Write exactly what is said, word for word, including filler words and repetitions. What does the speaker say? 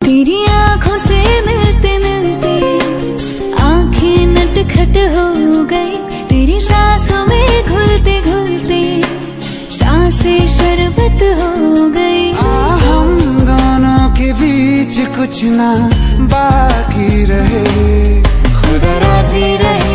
तेरी आंखों से मिलते मिलते आंखें नटखट हो गई, तेरी सांसों में घुलते घुलते सांसें शरबत हो गई। हम दोनों के बीच कुछ ना बाकी रहे, खुदा राजी रहे।